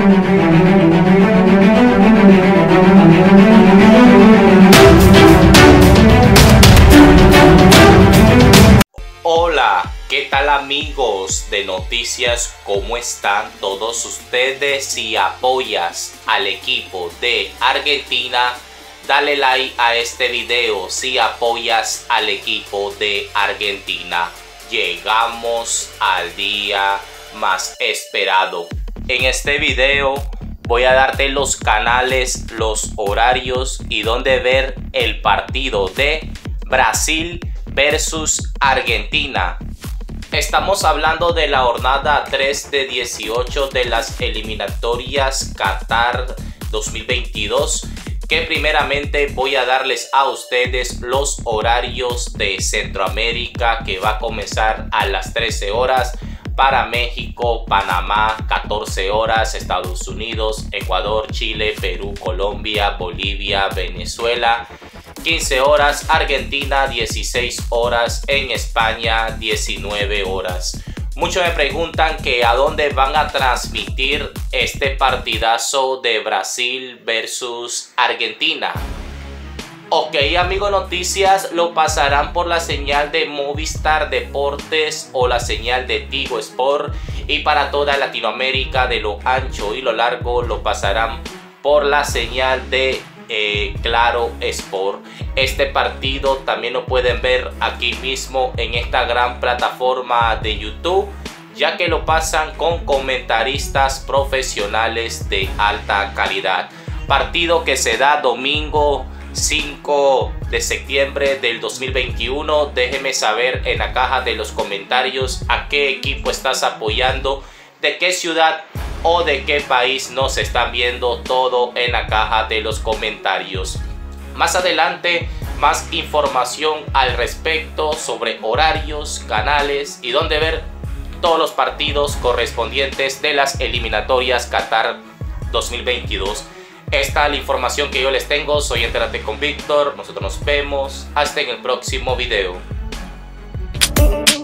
Hola, ¿qué tal amigos de noticias? ¿Cómo están todos ustedes? Si apoyas al equipo de Argentina, dale like a este video. Si apoyas al equipo de Argentina, llegamos al día más esperado. En este video voy a darte los canales, los horarios y dónde ver el partido de Brasil versus Argentina. Estamos hablando de la jornada 3 de 18 de las eliminatorias Qatar 2022, que primeramente voy a darles a ustedes los horarios de Centroamérica, que va a comenzar a las 13 horas para México, Panamá, 14 horas, Estados Unidos, Ecuador, Chile, Perú, Colombia, Bolivia, Venezuela, 15 horas, Argentina, 16 horas, en España, 19 horas. Muchos me preguntan que a dónde van a transmitir este partidazo de Brasil versus Argentina. Ok, amigos noticias, lo pasarán por la señal de Movistar Deportes o la señal de Tigo Sport, y para toda Latinoamérica de lo ancho y lo largo lo pasarán por la señal de Claro Sport. Este partido también lo pueden ver aquí mismo en esta gran plataforma de YouTube, ya que lo pasan con comentaristas profesionales de alta calidad. Partido que se da domingo 5 de septiembre del 2021. Déjeme saber en la caja de los comentarios a qué equipo estás apoyando, de qué ciudad o de qué país nos están viendo, todo en la caja de los comentarios. Más adelante, más información al respecto sobre horarios, canales y dónde ver todos los partidos correspondientes de las eliminatorias Qatar 2022. Esta es la información que yo les tengo. Soy Entérate con Víctor. Nosotros nos vemos hasta en el próximo video.